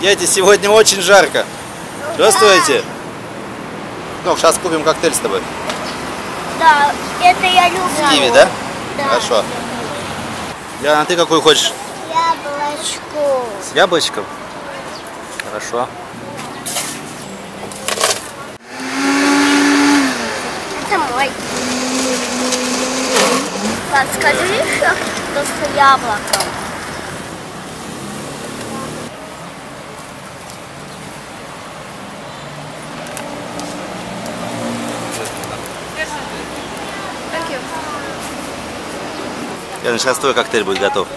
Дети, сегодня очень жарко. Чувствуете? Ну, сейчас купим коктейль с тобой. Да, это я люблю. С киви, да? Да. Хорошо. Диана, ты какой хочешь? Яблочко. С яблочком? Хорошо. Это мой. Так, скажи еще, что с яблоком. Сейчас твой коктейль будет готов.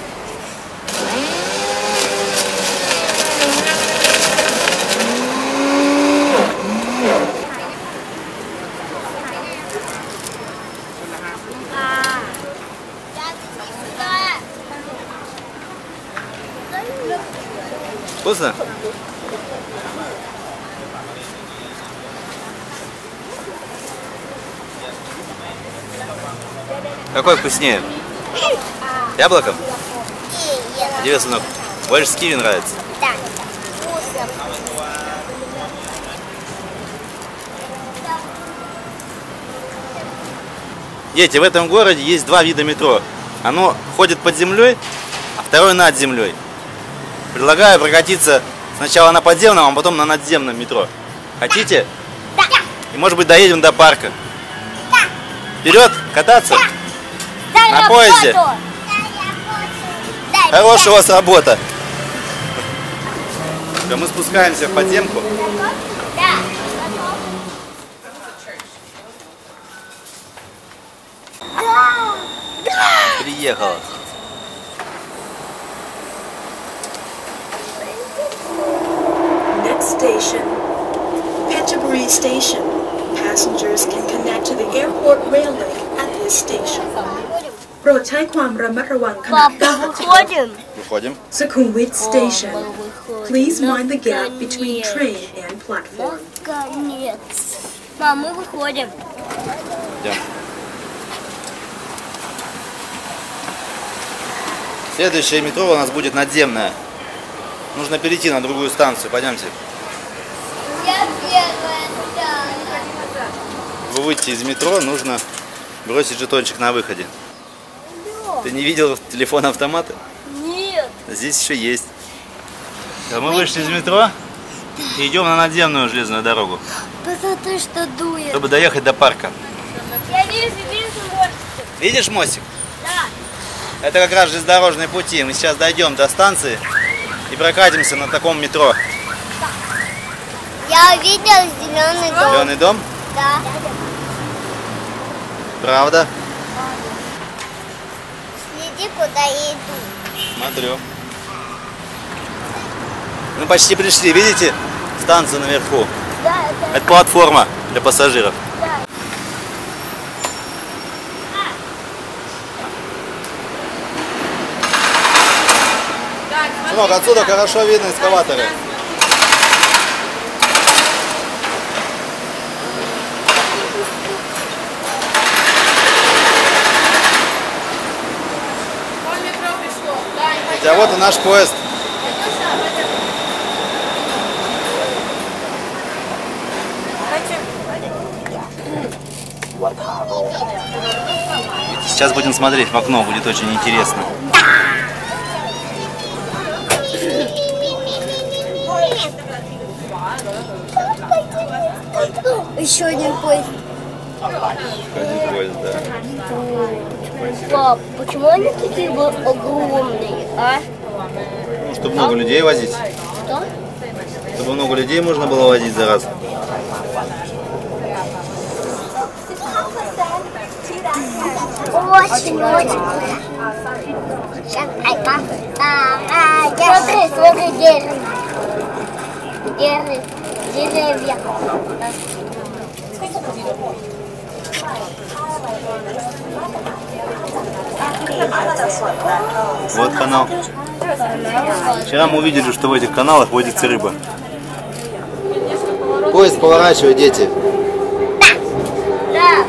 Вкусно? Какой вкуснее? Яблоком? Тебе, сынок, больше с киви нравится? Да. Вкусно. Дети, в этом городе есть два вида метро. Оно ходит под землей, а второе над землей. Предлагаю прокатиться сначала на подземном, а потом на надземном метро. Хотите? Да. И может быть доедем до парка. Да. Вперед, кататься? Дай На поезде. работу. Дай Хорошая у вас работа. Мы спускаемся в подземку. Да. Приехала. Next station, Phetchaburi Station. Passengers can connect to the airport rail link at this station. โปรดใช้ความระมัดระวังขณะ Папа, выходим. Выходим. Sukhumvit Station. Мама, выходим. Please mind the gap between Наконец. train and platform. Наконец. Мам, мы выходим. Идем. Следующее метро у нас будет надземное. Нужно перейти на другую станцию. Пойдемте. Я первая. Чтобы выйти из метро, нужно бросить жетончик на выходе. Ты не видел телефон-автомата? Нет. Здесь еще есть. Мы вышли из метро и идем на надземную железную дорогу, Посмотри, что дует. чтобы доехать до парка. Я вижу мостик. Видишь мостик? Да. Это как раз железнодорожные пути. Мы сейчас дойдем до станции и прокатимся на таком метро. Я увидел зеленый дом. Зеленый дом? Да. Правда? Следи, куда я иду. Смотрю. Мы почти пришли. Видите? Станция наверху. Да, Это платформа для пассажиров. Сынок, отсюда хорошо видно эскаваторы. А вот и наш поезд. Сейчас будем смотреть в окно, будет очень интересно. Еще один поезд. Один поезд, да. Пап, почему они такие огромные, а? Ну, чтобы много людей возить. Что? Чтобы много людей можно было возить за раз. Очень. Смотри, деревья. Вот канал. Вчера мы увидели, что в этих каналах водится рыба. Поезд поворачивает, дети. Да.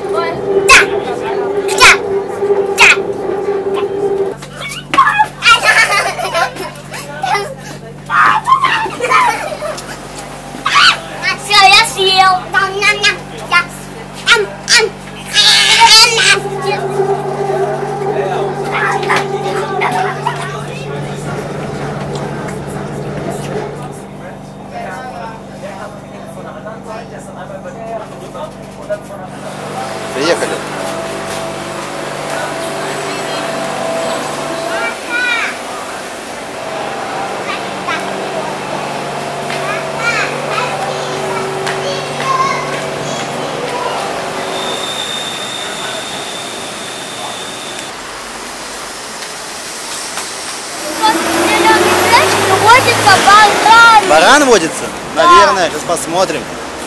баран. Баран водится? Да. Наверное, сейчас посмотрим.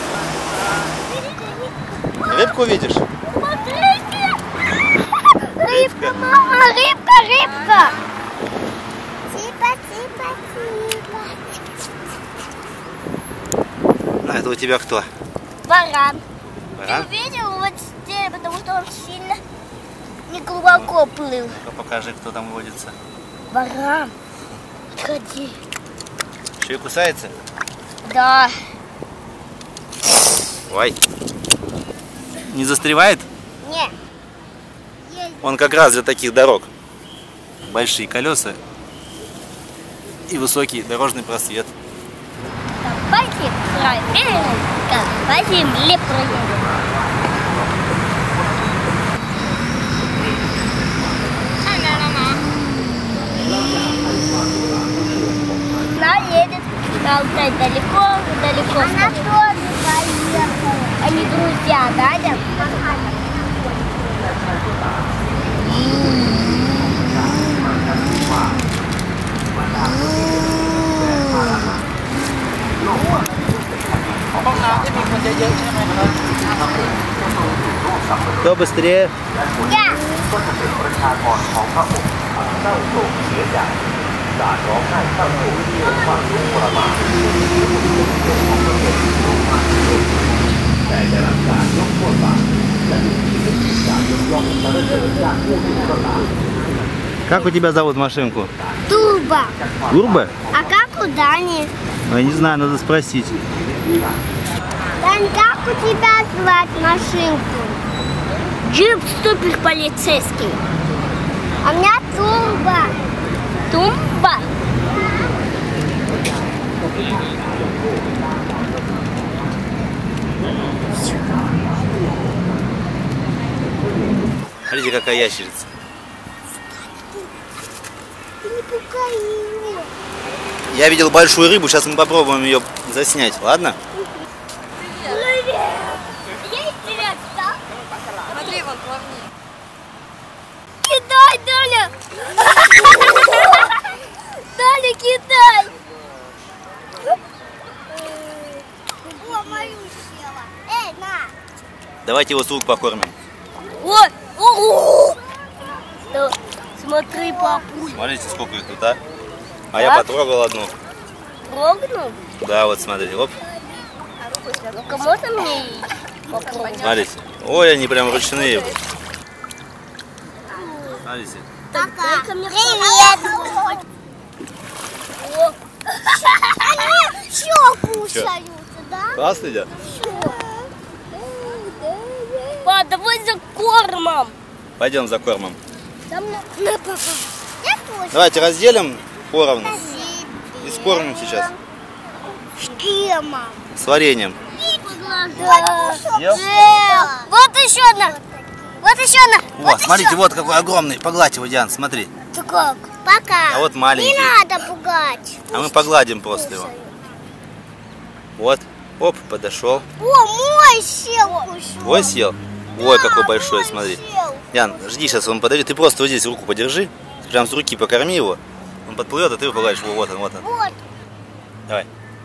Рыбку видишь? Смотрите. Рыбка, мама, рыбка, рыбка. Типа, типа, типа. А это у тебя кто? Баран. Баран? Ты видел вот здесь, потому что он сильно не глубоко плыл. Ну-ка покажи, кто там водится. Баран. Ходи. Еще и кусается? Да. Ой. Не застревает? Не. Он как раз для таких дорог. Большие колеса и высокий дорожный просвет. Давайте проверим, как по земле проедем. Она едет на Алтай далеко. Она тоже поехала. Они друзья, да, Дядя? Кто быстрее? Я. Как у тебя зовут машинку? Турбо. Турбо? А как у Дани? Я не знаю, надо спросить. Дань, как у тебя звать машинку? Джип супер полицейский. А у меня Турбо. Турбо? Смотрите, какая ящерица. Ты не пугай его. Я видел большую рыбу, сейчас мы попробуем ее заснять, ладно? Смотри, вон, плавни. Кидай, Даня! Даня, кидай! О, мою села. Эй, на! Давайте его с рук покормим. Ой! О! Да, смотри, папуль. Смотрите, сколько их тут, а? А я потрогал одну. Трогнул? Да, вот смотрите, оп. Ну-ка, можно мне попробовать? Смотрите. Ой, они прям ручные. Смотрите. Пока. Привет! Они все кушаются, да? Классно едят? Па, давай за кормом. Пойдем за кормом. На, папа. Я тоже. Давайте разделим поровну и скормим сейчас. С кремом. С вареньем. Да. Съел? Вот еще одна. Вот еще одна. О, смотрите, вот какой огромный. Погладь его, Диан, смотри. Ты как? Пока. А вот маленький. Не надо пугать. А мы погладим просто его. Вот. Оп, подошел. О, мой сел кусок. Ой, съел. Ой, какой большой, мой смотри. сел. Ян, жди, сейчас он подойдет. Ты просто вот здесь руку подержи. Прям с руки покорми его. Он подплывет, а ты его погладишь. Вот он, вот он. Вот. Давай.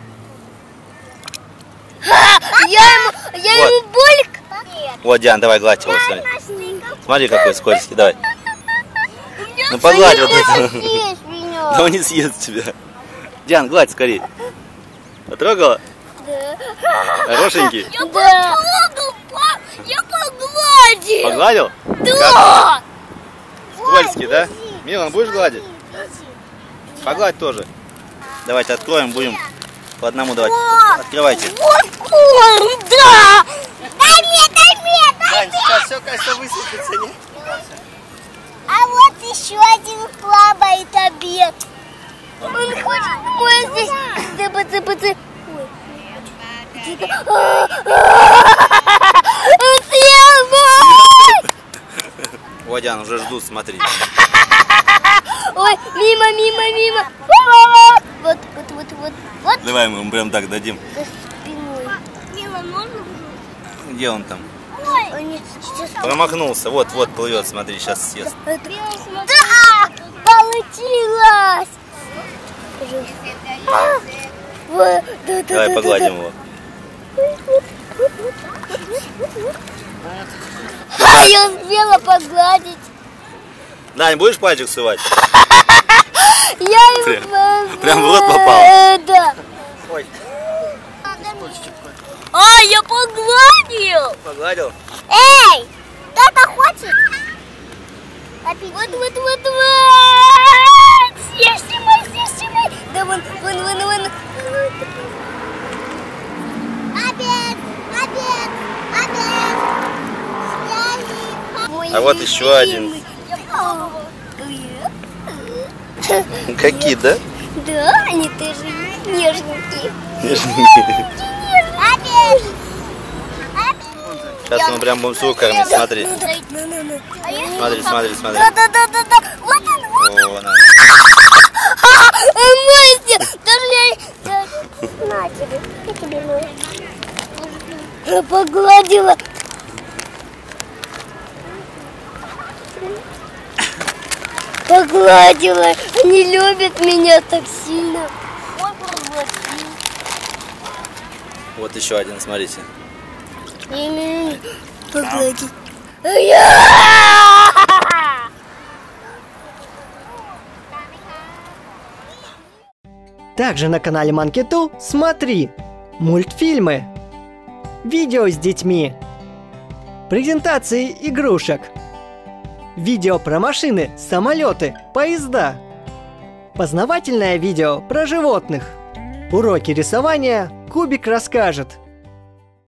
Я Вот. ему бульк. Вот, Диан, давай гладь его. Смотри, смотри какой скользкий. Давай. Ну погладь вот это. Да он не съест тебя. Диан, гладь скорее. Потрогала? Хорошенький? Я потрогал, пап. Я погладил. Погладил? Да. Скользкий, да? Милан, будешь гладить? Погладь тоже. Давайте откроем, будем по одному давать. Открывайте. Вот корм, да. Дай мне. Дань, сейчас все, кажется, высыпется, не? А вот еще один плавает обед. Он хочет мой здесь. Цып-цып-цып. Он съел мой. О, Диан, уже ждут, смотри. Ой, мимо. Вот. Давай мы ему прям так дадим. За спиной. Мила, можно? Где он там? Ой, сейчас... Промахнулся. Вот плывет, смотри, сейчас съест. Да! Получилось! Давай погладим его. Я успела погладить. Дань, будешь пальчик сувать? Я Прям в рот попал. Да. Ой. А, я погладил. Погладил? Эй, кто-то хочет? Вот. Съешьте мой. Да вон. Обед. А вот еще один. Какие, да? Да, они тоже нежненькие. Сейчас мы прям будем свою кормить, смотри. Смотри. Да. Вот он. О, на. Настя, даже на тебе. Я тебе погладила. Погладила. Они любят меня так сильно. Вот еще один, смотрите. Погладить. Также на канале Monkey 2 смотри мультфильмы, видео с детьми, презентации игрушек, видео про машины, самолеты, поезда, познавательное видео про животных, уроки рисования Кубик расскажет.